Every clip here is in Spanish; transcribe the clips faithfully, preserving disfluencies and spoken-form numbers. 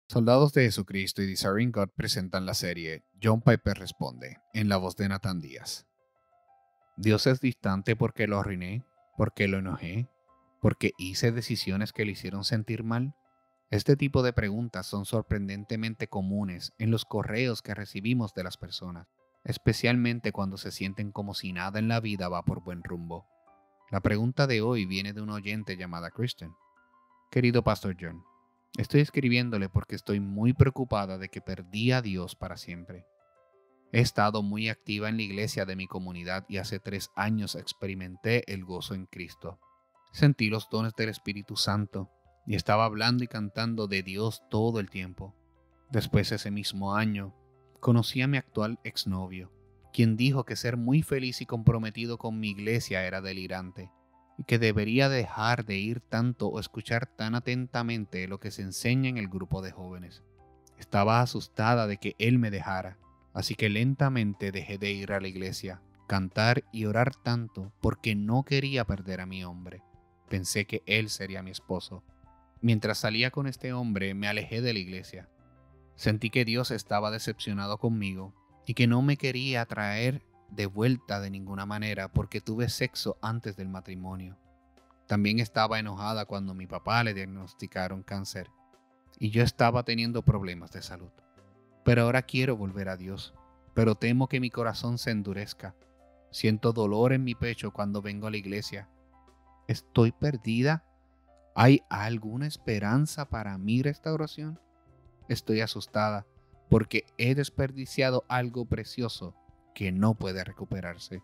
Soldados de Jesucristo y Desiring God presentan la serie John Piper Responde, en la voz de Nathan Díaz. ¿Dios es distante porque lo arruiné? ¿Porque lo enojé? ¿Porque hice decisiones que le hicieron sentir mal? Este tipo de preguntas son sorprendentemente comunes en los correos que recibimos de las personas, especialmente cuando se sienten como si nada en la vida va por buen rumbo. La pregunta de hoy viene de una oyente llamada Kristen. Querido Pastor John, estoy escribiéndole porque estoy muy preocupada de que perdí a Dios para siempre. He estado muy activa en la iglesia de mi comunidad y hace tres años experimenté el gozo en Cristo. Sentí los dones del Espíritu Santo y estaba hablando y cantando de Dios todo el tiempo. Después, ese mismo año, conocí a mi actual exnovio, quien dijo que ser muy feliz y comprometido con mi iglesia era delirante y que debería dejar de ir tanto o escuchar tan atentamente lo que se enseña en el grupo de jóvenes. Estaba asustada de que él me dejara, así que lentamente dejé de ir a la iglesia, cantar y orar tanto porque no quería perder a mi hombre. Pensé que él sería mi esposo. Mientras salía con este hombre, me alejé de la iglesia. Sentí que Dios estaba decepcionado conmigo y que no me quería traer de vuelta de ninguna manera porque tuve sexo antes del matrimonio. También estaba enojada cuando mi papá le diagnosticaron cáncer y yo estaba teniendo problemas de salud. Pero ahora quiero volver a Dios, pero temo que mi corazón se endurezca. Siento dolor en mi pecho cuando vengo a la iglesia. ¿Estoy perdida? ¿Hay alguna esperanza para mi restauración? Estoy asustada porque he desperdiciado algo precioso que no puede recuperarse.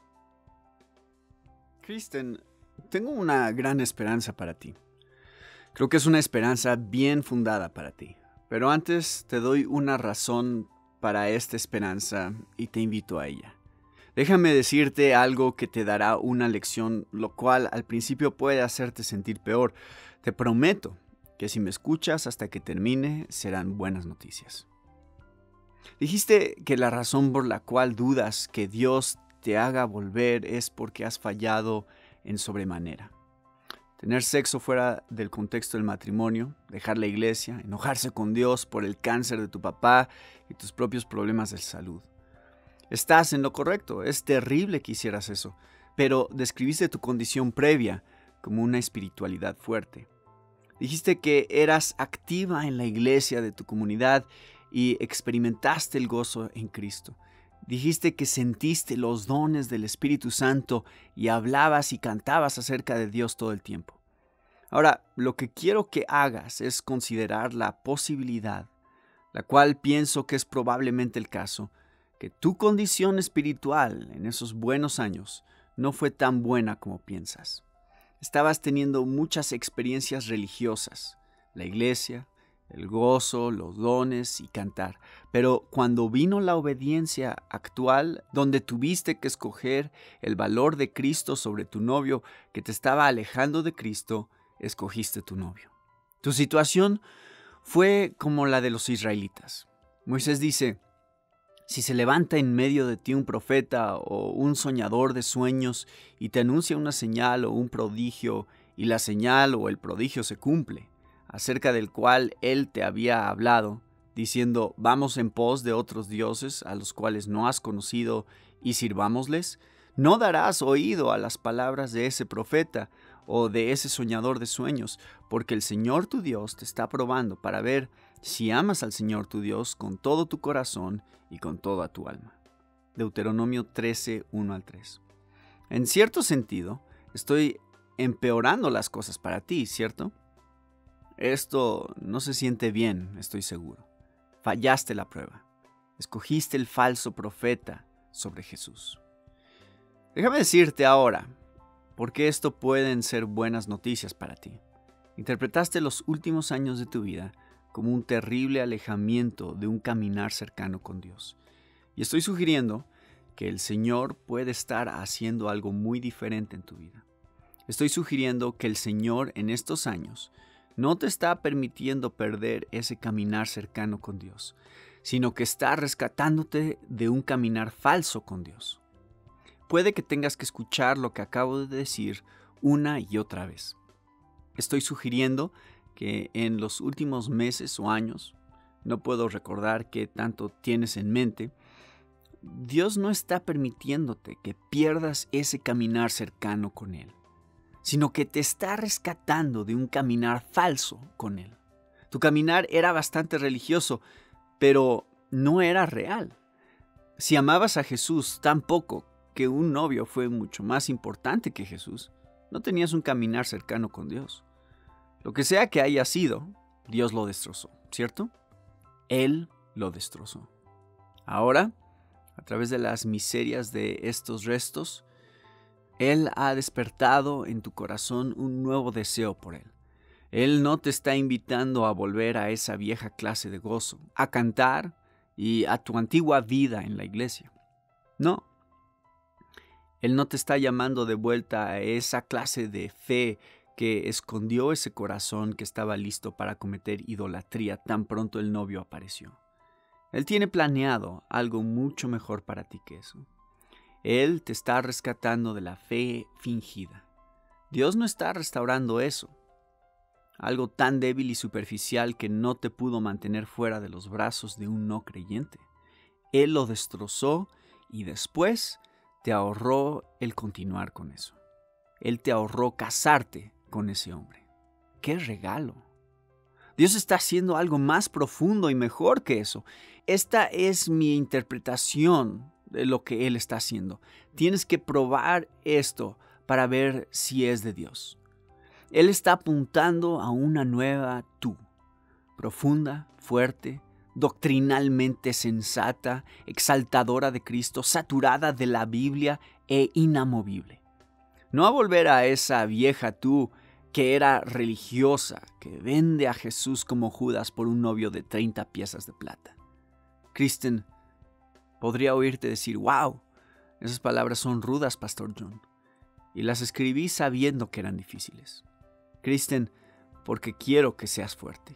Kristen, tengo una gran esperanza para ti. Creo que es una esperanza bien fundada para ti. Pero antes te doy una razón para esta esperanza y te invito a ella. Déjame decirte algo que te dará una lección, lo cual al principio puede hacerte sentir peor. Te prometo que si me escuchas hasta que termine, serán buenas noticias. Dijiste que la razón por la cual dudas que Dios te haga volver es porque has fallado en sobremanera. Tener sexo fuera del contexto del matrimonio, dejar la iglesia, enojarse con Dios por el cáncer de tu papá y tus propios problemas de salud. Estás en lo correcto, es terrible que hicieras eso, pero describiste tu condición previa como una espiritualidad fuerte. Dijiste que eras activa en la iglesia de tu comunidad y experimentaste el gozo en Cristo. Dijiste que sentiste los dones del Espíritu Santo y hablabas y cantabas acerca de Dios todo el tiempo. Ahora, lo que quiero que hagas es considerar la posibilidad, la cual pienso que es probablemente el caso, que tu condición espiritual en esos buenos años no fue tan buena como piensas. Estabas teniendo muchas experiencias religiosas, la iglesia, el gozo, los dones y cantar. Pero cuando vino la obediencia actual, donde tuviste que escoger el valor de Cristo sobre tu novio que te estaba alejando de Cristo, escogiste tu novio. Tu situación fue como la de los israelitas. Moisés dice, si se levanta en medio de ti un profeta o un soñador de sueños y te anuncia una señal o un prodigio, y la señal o el prodigio se cumple, acerca del cual él te había hablado, diciendo, vamos en pos de otros dioses a los cuales no has conocido y sirvámosles, no darás oído a las palabras de ese profeta o de ese soñador de sueños, porque el Señor tu Dios te está probando para ver si amas al Señor tu Dios con todo tu corazón y con toda tu alma. Deuteronomio trece, uno al tres. En cierto sentido, estoy empeorando las cosas para ti, ¿cierto? Esto no se siente bien, estoy seguro. Fallaste la prueba. Escogiste el falso profeta sobre Jesús. Déjame decirte ahora, porque esto pueden ser buenas noticias para ti. Interpretaste los últimos años de tu vida como un terrible alejamiento de un caminar cercano con Dios. Y estoy sugiriendo que el Señor puede estar haciendo algo muy diferente en tu vida. Estoy sugiriendo que el Señor en estos años no te está permitiendo perder ese caminar cercano con Dios, sino que está rescatándote de un caminar falso con Dios. Puede que tengas que escuchar lo que acabo de decir una y otra vez. Estoy sugiriendo que en los últimos meses o años, no puedo recordar qué tanto tienes en mente, Dios no está permitiéndote que pierdas ese caminar cercano con Él, sino que te está rescatando de un caminar falso con Él. Tu caminar era bastante religioso, pero no era real. Si amabas a Jesús tan poco que un novio fue mucho más importante que Jesús, no tenías un caminar cercano con Dios. Lo que sea que haya sido, Dios lo destrozó, ¿cierto? Él lo destrozó. Ahora, a través de las miserias de estos restos, Él ha despertado en tu corazón un nuevo deseo por Él. Él no te está invitando a volver a esa vieja clase de gozo, a cantar y a tu antigua vida en la iglesia. No. Él no te está llamando de vuelta a esa clase de fe que escondió ese corazón que estaba listo para cometer idolatría tan pronto el novio apareció. Él tiene planeado algo mucho mejor para ti que eso. Él te está rescatando de la fe fingida. Dios no está restaurando eso. Algo tan débil y superficial que no te pudo mantener fuera de los brazos de un no creyente. Él lo destrozó y después te ahorró el continuar con eso. Él te ahorró casarte con ese hombre. ¡Qué regalo! Dios está haciendo algo más profundo y mejor que eso. Esta es mi interpretación de lo que Él está haciendo. Tienes que probar esto para ver si es de Dios. Él está apuntando a una nueva tú, profunda, fuerte, doctrinalmente sensata, exaltadora de Cristo, saturada de la Biblia e inamovible. No a volver a esa vieja tú que era religiosa, que vende a Jesús como Judas por un novio de treinta piezas de plata. Kristen, podría oírte decir, wow, esas palabras son rudas, Pastor John, y las escribí sabiendo que eran difíciles. Kristen, porque quiero que seas fuerte.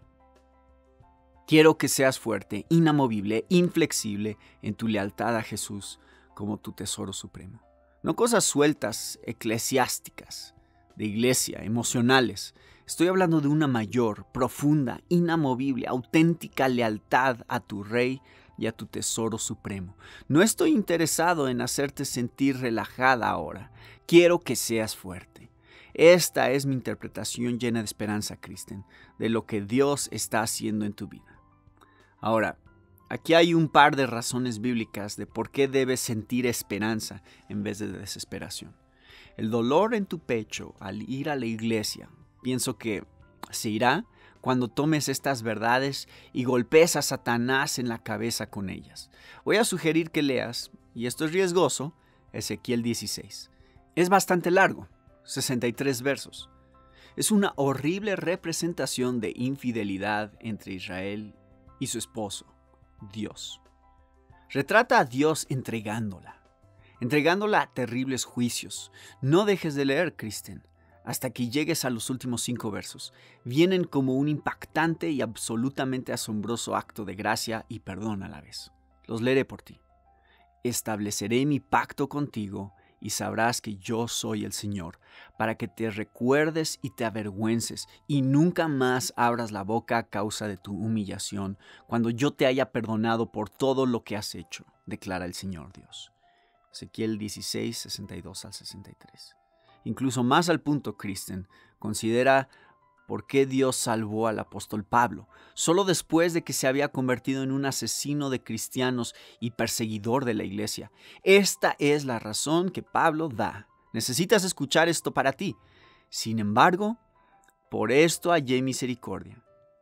Quiero que seas fuerte, inamovible, inflexible en tu lealtad a Jesús como tu tesoro supremo. No cosas sueltas, eclesiásticas, de iglesia, emocionales. Estoy hablando de una mayor, profunda, inamovible, auténtica lealtad a tu Rey y a tu tesoro supremo. No estoy interesado en hacerte sentir relajada ahora. Quiero que seas fuerte. Esta es mi interpretación llena de esperanza, Kristen, de lo que Dios está haciendo en tu vida. Ahora, aquí hay un par de razones bíblicas de por qué debes sentir esperanza en vez de desesperación. El dolor en tu pecho al ir a la iglesia, pienso que se irá cuando tomes estas verdades y golpees a Satanás en la cabeza con ellas. Voy a sugerir que leas, y esto es riesgoso, Ezequiel dieciséis. Es bastante largo, sesenta y tres versos. Es una horrible representación de infidelidad entre Israel y su esposo, Dios. Retrata a Dios entregándola, entregándola a terribles juicios. No dejes de leer, Kristen, hasta que llegues a los últimos cinco versos. Vienen como un impactante y absolutamente asombroso acto de gracia y perdón a la vez. Los leeré por ti. Estableceré mi pacto contigo y sabrás que yo soy el Señor, para que te recuerdes y te avergüences y nunca más abras la boca a causa de tu humillación, cuando yo te haya perdonado por todo lo que has hecho, declara el Señor Dios. Ezequiel dieciséis, sesenta y dos al sesenta y tres. Incluso más al punto, Kristen, considera por qué Dios salvó al apóstol Pablo, solo después de que se había convertido en un asesino de cristianos y perseguidor de la iglesia. Esta es la razón que Pablo da. Necesitas escuchar esto para ti. Sin embargo, por esto hallé misericordia,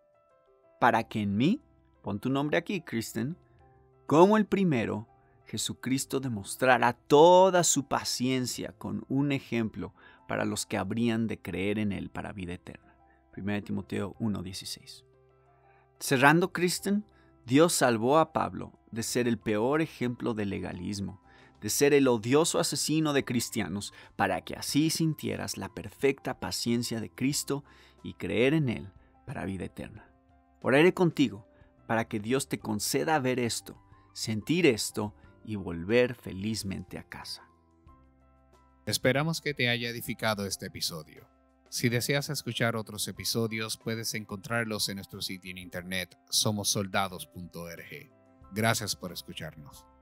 para que en mí, pon tu nombre aquí, Kristen, como el primero, Jesucristo demostrará toda su paciencia con un ejemplo para los que habrían de creer en Él para vida eterna. primera de Timoteo uno dieciséis. Cerrando, Kristen, Dios salvó a Pablo de ser el peor ejemplo de legalismo, de ser el odioso asesino de cristianos, para que así sintieras la perfecta paciencia de Cristo y creer en Él para vida eterna. Oraré contigo para que Dios te conceda ver esto, sentir esto y volver felizmente a casa. Esperamos que te haya edificado este episodio. Si deseas escuchar otros episodios, puedes encontrarlos en nuestro sitio en internet somos soldados punto org. Gracias por escucharnos.